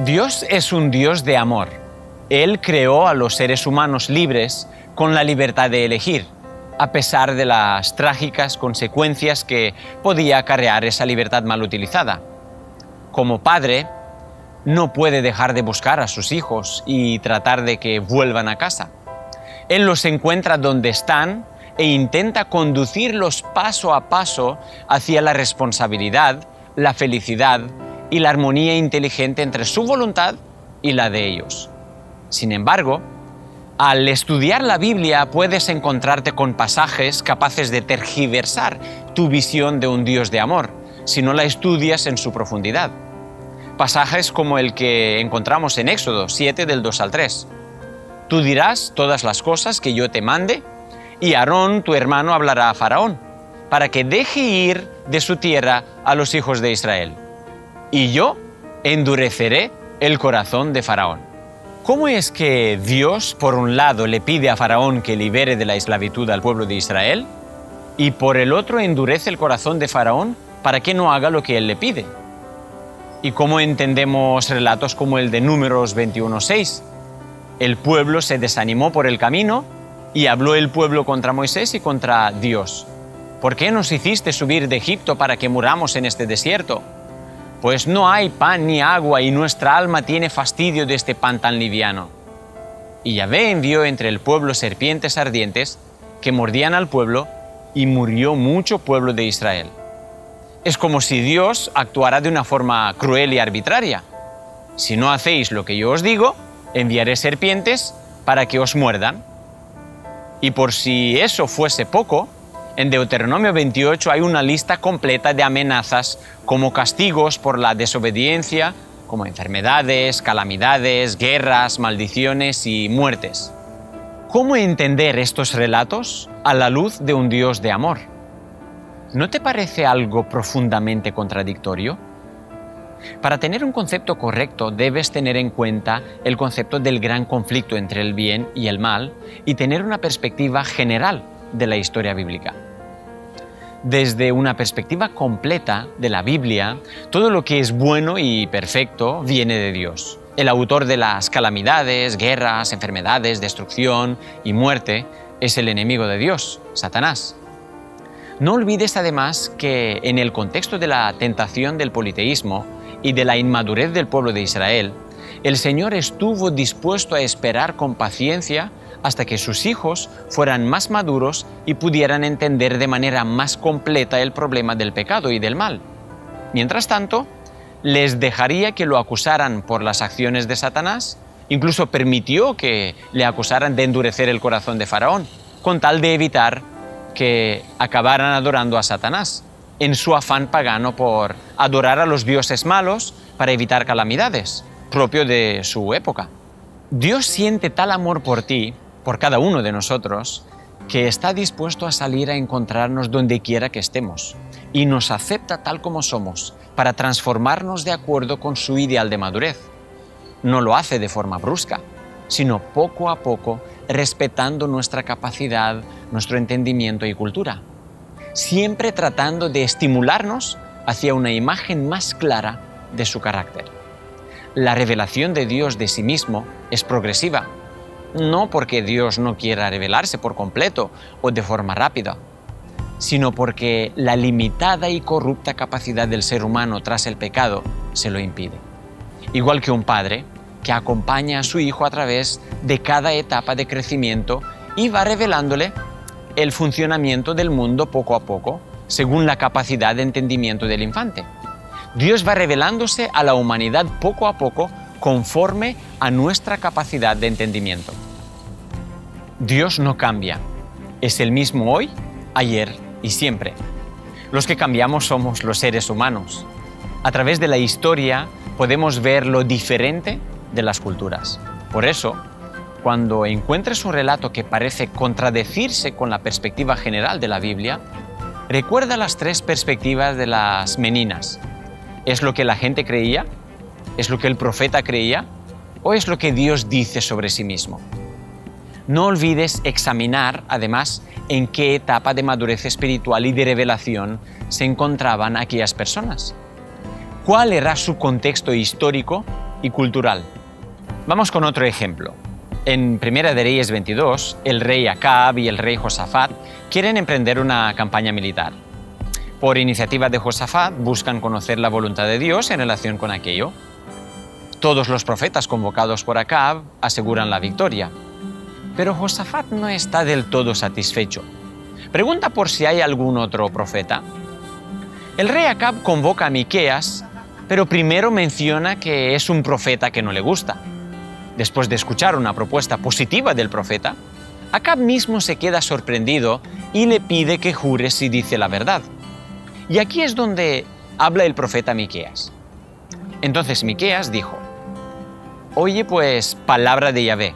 Dios es un Dios de amor. Él creó a los seres humanos libres con la libertad de elegir, a pesar de las trágicas consecuencias que podía acarrear esa libertad mal utilizada. Como padre, no puede dejar de buscar a sus hijos y tratar de que vuelvan a casa. Él los encuentra donde están e intenta conducirlos paso a paso hacia la responsabilidad, la felicidad y la armonía inteligente entre su voluntad y la de ellos. Sin embargo, al estudiar la Biblia puedes encontrarte con pasajes capaces de tergiversar tu visión de un Dios de amor, si no la estudias en su profundidad. Pasajes como el que encontramos en Éxodo 7 del 2 al 3. Tú dirás todas las cosas que yo te mande, y Aarón, tu hermano, hablará a Faraón, para que deje ir de su tierra a los hijos de Israel. Y yo endureceré el corazón de Faraón. ¿Cómo es que Dios, por un lado, le pide a Faraón que libere de la esclavitud al pueblo de Israel, y por el otro endurece el corazón de Faraón para que no haga lo que él le pide? ¿Y cómo entendemos relatos como el de Números 21:6? El pueblo se desanimó por el camino y habló el pueblo contra Moisés y contra Dios. ¿Por qué nos hiciste subir de Egipto para que muramos en este desierto? Pues no hay pan ni agua y nuestra alma tiene fastidio de este pan tan liviano. Y Yahvé envió entre el pueblo serpientes ardientes que mordían al pueblo y murió mucho pueblo de Israel. Es como si Dios actuara de una forma cruel y arbitraria. Si no hacéis lo que yo os digo, enviaré serpientes para que os muerdan. Y por si eso fuese poco, en Deuteronomio 28 hay una lista completa de amenazas como castigos por la desobediencia, como enfermedades, calamidades, guerras, maldiciones y muertes. ¿Cómo entender estos relatos a la luz de un Dios de amor? ¿No te parece algo profundamente contradictorio? Para tener un concepto correcto debes tener en cuenta el concepto del gran conflicto entre el bien y el mal y tener una perspectiva general de la historia bíblica. Desde una perspectiva completa de la Biblia, todo lo que es bueno y perfecto viene de Dios. El autor de las calamidades, guerras, enfermedades, destrucción y muerte es el enemigo de Dios, Satanás. No olvides además que en el contexto de la tentación del politeísmo y de la inmadurez del pueblo de Israel, el Señor estuvo dispuesto a esperar con paciencia hasta que sus hijos fueran más maduros y pudieran entender de manera más completa el problema del pecado y del mal. Mientras tanto, les dejaría que lo acusaran por las acciones de Satanás, incluso permitió que le acusaran de endurecer el corazón de Faraón, con tal de evitar que acabaran adorando a Satanás, en su afán pagano por adorar a los dioses malos para evitar calamidades, propio de su época. Dios siente tal amor por ti, por cada uno de nosotros, que está dispuesto a salir a encontrarnos donde quiera que estemos y nos acepta tal como somos para transformarnos de acuerdo con su ideal de madurez. No lo hace de forma brusca, sino poco a poco, respetando nuestra capacidad, nuestro entendimiento y cultura, siempre tratando de estimularnos hacia una imagen más clara de su carácter. La revelación de Dios de sí mismo es progresiva, no porque Dios no quiera revelarse por completo o de forma rápida, sino porque la limitada y corrupta capacidad del ser humano tras el pecado se lo impide. Igual que un padre que acompaña a su hijo a través de cada etapa de crecimiento y va revelándole el funcionamiento del mundo poco a poco, según la capacidad de entendimiento del infante. Dios va revelándose a la humanidad poco a poco conforme a nuestra capacidad de entendimiento. Dios no cambia, es el mismo hoy, ayer y siempre. Los que cambiamos somos los seres humanos. A través de la historia podemos ver lo diferente de las culturas. Por eso, cuando encuentres un relato que parece contradecirse con la perspectiva general de la Biblia, recuerda las tres perspectivas de las meninas. ¿Es lo que la gente creía? ¿Es lo que el profeta creía? ¿O es lo que Dios dice sobre sí mismo? No olvides examinar, además, en qué etapa de madurez espiritual y de revelación se encontraban aquellas personas. ¿Cuál era su contexto histórico y cultural. Vamos con otro ejemplo. En Primera de Reyes 22, el rey Acab y el rey Josafat quieren emprender una campaña militar. Por iniciativa de Josafat buscan conocer la voluntad de Dios en relación con aquello. Todos los profetas convocados por Acab aseguran la victoria. Pero Josafat no está del todo satisfecho. Pregunta por si hay algún otro profeta. El rey Acab convoca a Miqueas, pero primero menciona que es un profeta que no le gusta. Después de escuchar una propuesta positiva del profeta, Acab mismo se queda sorprendido y le pide que jure si dice la verdad. Y aquí es donde habla el profeta Miqueas. Entonces Miqueas dijo: «Oye pues, palabra de Yahvé.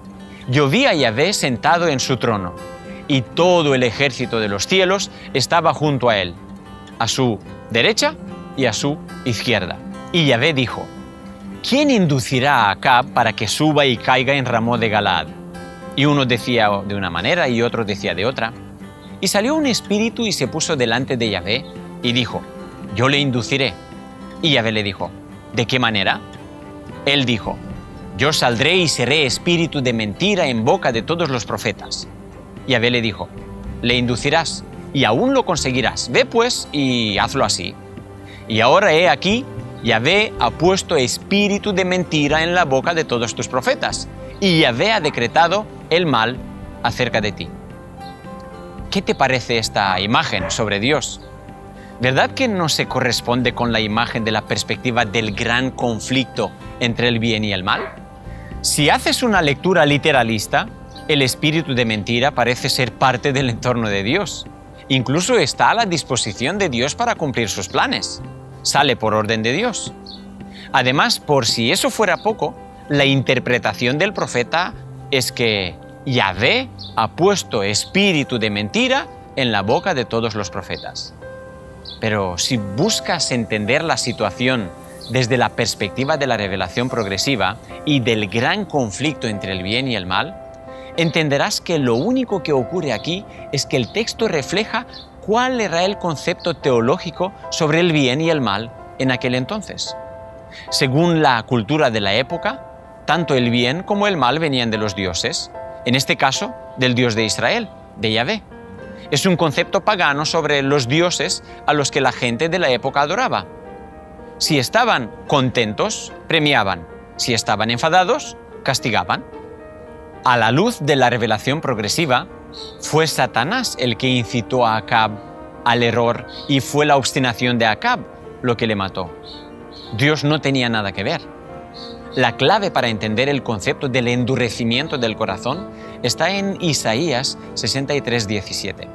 Yo vi a Yahvé sentado en su trono, y todo el ejército de los cielos estaba junto a él, a su derecha y a su izquierda. Y Yahvé dijo: ¿quién inducirá a Acab para que suba y caiga en Ramot de Galaad? Y uno decía de una manera y otro decía de otra. Y salió un espíritu y se puso delante de Yahvé y dijo: yo le induciré. Y Yahvé le dijo: ¿de qué manera? Él dijo: yo saldré y seré espíritu de mentira en boca de todos los profetas. Yahvé le dijo: le inducirás y aún lo conseguirás. Ve pues y hazlo así. Y ahora he aquí, Yahvé ha puesto espíritu de mentira en la boca de todos tus profetas, y Yahvé ha decretado el mal acerca de ti». ¿Qué te parece esta imagen sobre Dios? ¿Verdad que no se corresponde con la imagen de la perspectiva del gran conflicto entre el bien y el mal? Si haces una lectura literalista, el espíritu de mentira parece ser parte del entorno de Dios. Incluso está a la disposición de Dios para cumplir sus planes. Sale por orden de Dios. Además, por si eso fuera poco, la interpretación del profeta es que Yahvé ha puesto espíritu de mentira en la boca de todos los profetas. Pero si buscas entender la situación desde la perspectiva de la revelación progresiva y del gran conflicto entre el bien y el mal, entenderás que lo único que ocurre aquí es que el texto refleja cuál era el concepto teológico sobre el bien y el mal en aquel entonces. Según la cultura de la época, tanto el bien como el mal venían de los dioses, en este caso del Dios de Israel, de Yahvé. Es un concepto pagano sobre los dioses a los que la gente de la época adoraba. Si estaban contentos, premiaban. Si estaban enfadados, castigaban. A la luz de la revelación progresiva, fue Satanás el que incitó a Acab al error y fue la obstinación de Acab lo que le mató. Dios no tenía nada que ver. La clave para entender el concepto del endurecimiento del corazón está en Isaías 63:17.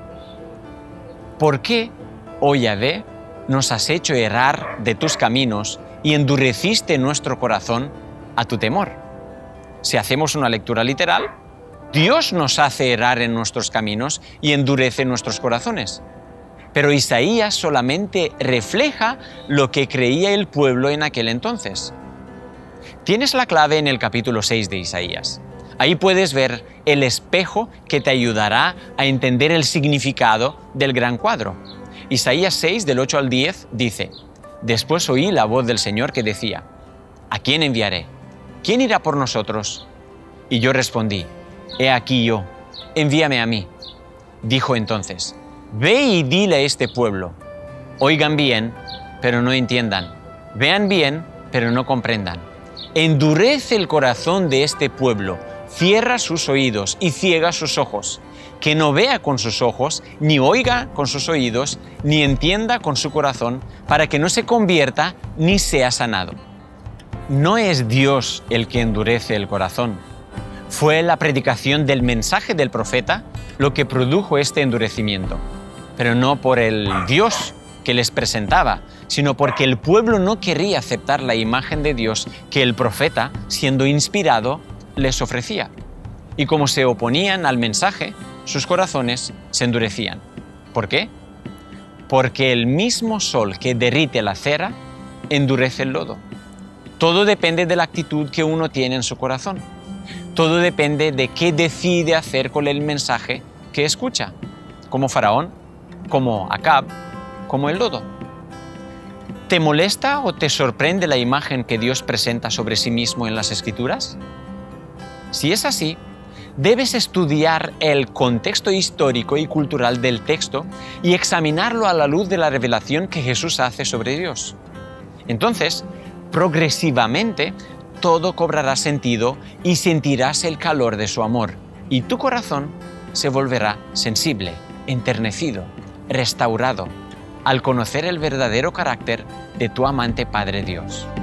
¿Por qué, oh Yahvé, nos has hecho errar de tus caminos y endureciste nuestro corazón a tu temor? Si hacemos una lectura literal, Dios nos hace errar en nuestros caminos y endurece nuestros corazones. Pero Isaías solamente refleja lo que creía el pueblo en aquel entonces. Tienes la clave en el capítulo 6 de Isaías. Ahí puedes ver el espejo que te ayudará a entender el significado del gran cuadro. Isaías 6, del 8 al 10, dice: «Después oí la voz del Señor que decía: ¿a quién enviaré? ¿Quién irá por nosotros? Y yo respondí: he aquí yo, envíame a mí». Dijo entonces: «Ve y dile a este pueblo: oigan bien, pero no entiendan, vean bien, pero no comprendan. Endurece el corazón de este pueblo, cierra sus oídos y ciega sus ojos, que no vea con sus ojos, ni oiga con sus oídos, ni entienda con su corazón, para que no se convierta ni sea sanado». No es Dios el que endurece el corazón. Fue la predicación del mensaje del profeta lo que produjo este endurecimiento, pero no por el Dios que les presentaba, sino porque el pueblo no quería aceptar la imagen de Dios que el profeta, siendo inspirado, les ofrecía. Y como se oponían al mensaje, sus corazones se endurecían. ¿Por qué? Porque el mismo sol que derrite la cera endurece el lodo. Todo depende de la actitud que uno tiene en su corazón. Todo depende de qué decide hacer con el mensaje que escucha, como Faraón, como Acab, como el lodo. ¿Te molesta o te sorprende la imagen que Dios presenta sobre sí mismo en las Escrituras? Si es así, debes estudiar el contexto histórico y cultural del texto y examinarlo a la luz de la revelación que Jesús hace sobre Dios. Entonces, progresivamente, todo cobrará sentido y sentirás el calor de su amor, y tu corazón se volverá sensible, enternecido, restaurado, al conocer el verdadero carácter de tu amante Padre Dios.